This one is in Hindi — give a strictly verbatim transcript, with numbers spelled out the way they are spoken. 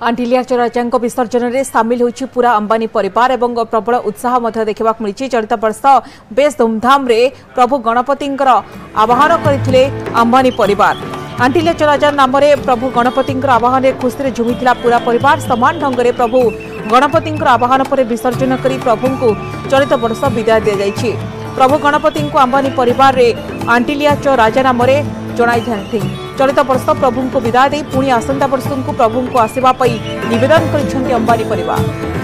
आंटिलिया राजा विसर्जन में सामिल होइछि पूरा अंबानी परिवार एवं प्रबल उत्साह देखा मिली। चलित वर्ष बेस धूमधाम रे प्रभु गणपति आवाहन करथिले अंबानी परिवार। आंटिलिया राजा नाम प्रभु गणपति आवाहन में खुशी झुमिथिला पूरा परिवार। समान ढंग से प्रभु गणपति आवाहन पर विसर्जन कर प्रभु को चलित वर्ष विदाय दि जाइछि। प्रभु गणपति को अंबानी परिवार रे आंटिलिया राजा नाम जणाई था। चलित वर्ष प्रभु को विदाय दे पुणी आसंता वर्ष को प्रभु को आसवा निवेदन कर अंबानी परिवार।